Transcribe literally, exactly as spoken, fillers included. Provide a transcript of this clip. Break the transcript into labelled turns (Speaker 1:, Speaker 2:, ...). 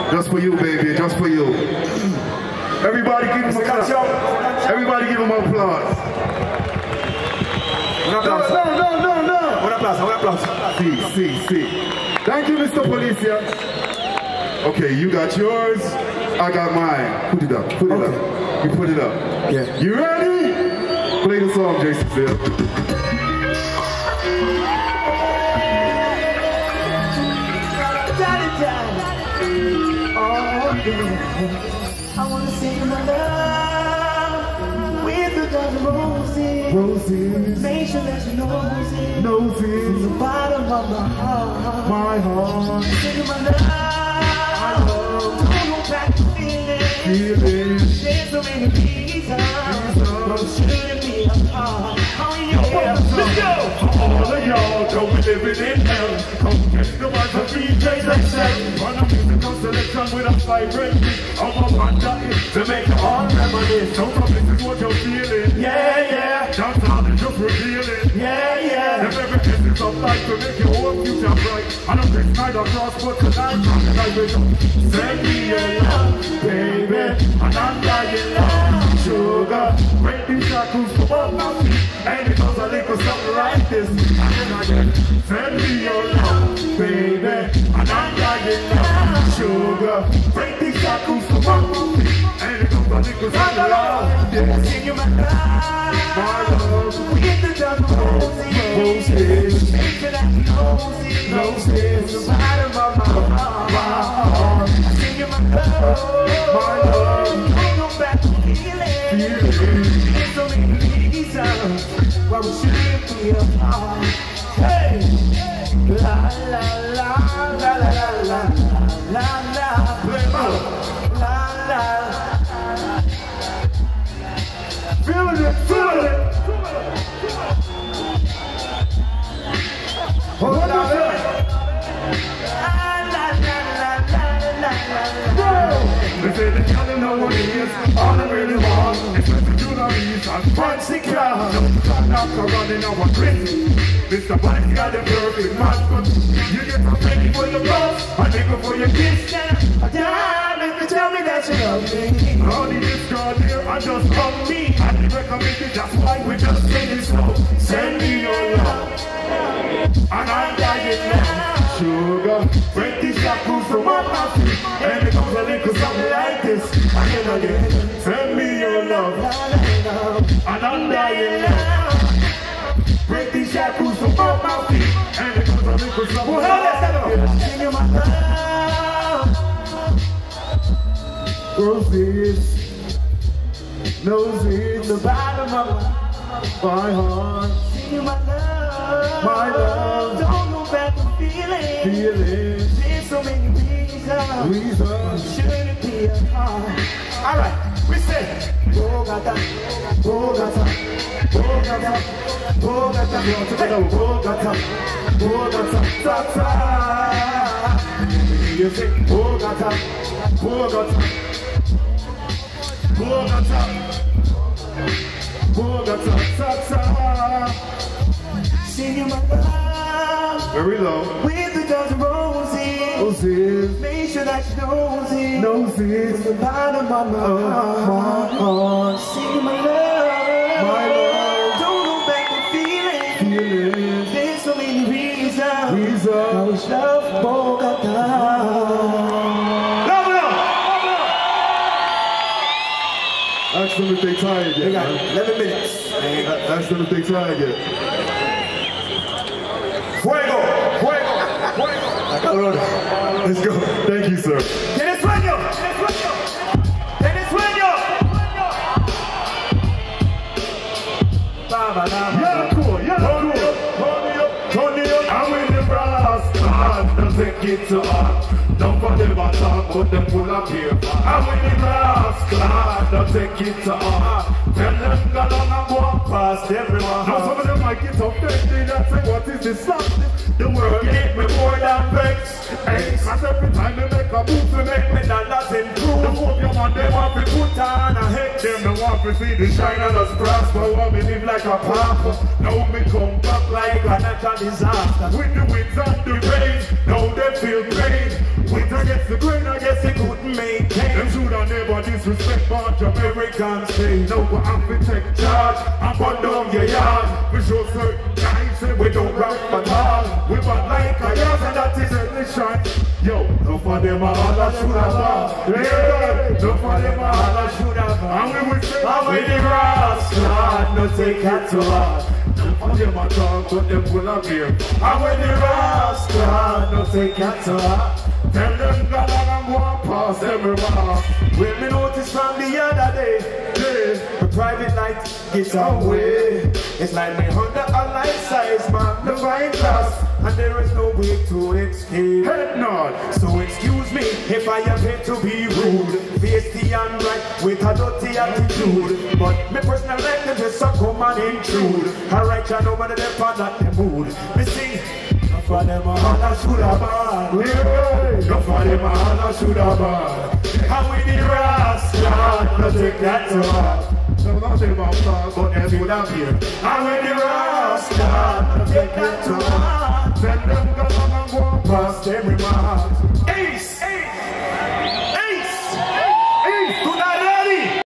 Speaker 1: Just for you, baby, just for you. Everybody give him a clap. Everybody give him an applause. No, no, no, no, no.
Speaker 2: Un applause, un applause.
Speaker 1: See, see, see. Thank you, Mister Policia. Okay, you got yours. I got mine. Put it up, put it okay. up. You put it up.
Speaker 2: Yeah.
Speaker 1: You ready? Play the song, Jason Phil.
Speaker 3: I want to sing my love with the dozen roses.
Speaker 1: Roses.
Speaker 3: Make sure that you knows it.
Speaker 1: Knows it.
Speaker 3: From the bottom of my heart.
Speaker 1: My heart.
Speaker 3: Sing my love. I love. Don't go back to feeling.
Speaker 1: Feeling.
Speaker 3: There's so many reasons. But shouldn't be apart. Oh yeah. Let's go.
Speaker 4: All of y'all don't be living in hell. Come get the ones of D Js like say. Run a musical selection with a vibrant beat. Of a wonder is to make you all reminisce. So come this is what you're feeling. Yeah, yeah. That's all it's just revealing. Yeah, yeah. The very essence of life to make your whole future bright. I don't think night across, but tonight I will send me your love, baby. And I'm dying love, sugar. Break these shackles from off my feet. And it goes a little something like this. And again, send me your love, baby. And I'm dying love, sugar. Break these shackles from off my feet. And it goes a little something like this.
Speaker 3: Sing you my love,
Speaker 4: my love.
Speaker 3: with the double roses.
Speaker 4: Roses.
Speaker 3: Make sure that you knows it.
Speaker 4: Roses.
Speaker 3: From the bottom of my heart.
Speaker 4: My heart.
Speaker 3: Sing you my love,
Speaker 4: My love.
Speaker 3: don't go back to feeling.
Speaker 4: Feeling.
Speaker 3: There's so many reasons why we shouldn't be apart. Hey, la la la la la la la la la la.
Speaker 4: Feeling it, feeling it. Hold on,
Speaker 3: La la la la la la.
Speaker 4: they say they can't know what it is. All I really want is to do the reason. Fancy car, knock a running our crazy. Mister Bike got the perfect man. You get a penny for your boss, a nickel for your kiss.
Speaker 3: A dime if you tell me that you love me.
Speaker 4: All the this girl here and just love me. I recommend it, that's why we just sing it slow. Send me your love, and I'm dying love, sugar. Break these shackles from off my feet. And it comes a little something like this. Again, again. Send me your love, and I'm dying love. Break these shackles from off my feet. And it comes a little something like this.
Speaker 3: Sing you my love.
Speaker 1: Roses. Noses.
Speaker 3: The bottom of
Speaker 1: My heart.
Speaker 3: Sing you my love.
Speaker 1: My love.
Speaker 3: Don't go back to feeling.
Speaker 1: Feeling.
Speaker 3: There's so many reasons.
Speaker 1: Reasons.
Speaker 3: Shouldn't be apart.
Speaker 4: All right, we say.
Speaker 3: Bogota, Bogota, Bogota, Bogota, Bogota, Bogota, Bogota. You say Bogota, Bogota, Bogota, Bogota, Bogota. Sing you my love.
Speaker 1: Very low.
Speaker 3: With the dozen roses.
Speaker 1: Roses.
Speaker 3: Make sure that you knows it.
Speaker 1: Noses.
Speaker 3: From the bottom of my heart.
Speaker 1: My heart.
Speaker 3: Sing you my love.
Speaker 1: My love.
Speaker 3: Don't go back to feeling.
Speaker 1: Feeling.
Speaker 3: There's so many reasons.
Speaker 1: Reasons.
Speaker 3: I wish love Bogota.
Speaker 4: Love it up!
Speaker 1: Ask them if they tired yet.
Speaker 2: We got
Speaker 1: man.
Speaker 2: eleven minutes.
Speaker 1: A- Ask them if they tired yet.
Speaker 4: Fuego! Fuego! Fuego!
Speaker 1: Let's go. Thank you, sir.
Speaker 4: ¿Tienes sueño? ¿Tienes sueño? ¿Tienes sueño? Yeah, cool, yeah, cool. Turn me up, turn me up. I'm in the brass. God, don't take it to heart. Don't forget about talk, but them pull up here. I'm in the brass. God, don't take it to heart. Tell them go down and walk past everyone. Now some of them might get offended and say, what is this song? The world gave me more than vex. Hey, cause every time they make a move to make me dollars improve. The hope you want them want to put on a head. Them they want to see the shine of us prosper. Want me live like a pauper. Now me come back like a natural disaster. With the winds and the rain, now they feel great. Winter gets the grain, I guess it cool. never disrespect bunch of Americans. Say no, we have to take charge and burn down your yard. We show certain guys say we don't rap at all. We bad like a yard and that is a mission. Yo, no for them all I should have. Yeah, no for them all I should have. And we will say, I'm with the Rasta, no take it to heart. No for them at all, but them full of beer. I'm with the Rasta, no take it to heart. Tell them that I'm going past every bar. When me notice from the other day, yeah, the private light gets away. It's like me under a life-size magnifying glass, and there is no way to escape. Head nod. So excuse me if I appear to be rude, face the unright with a dirty attitude. But me personal life them just a come and intrude. Alright, you know man them for not the mood. Me sing. For them all I should have bad. No for them all I should have bad. How we the Rasta, no take that to heart. So not say about stars, but them should have here. How we the Rasta, no take that to heart. Send them go and go past every mark. Ace!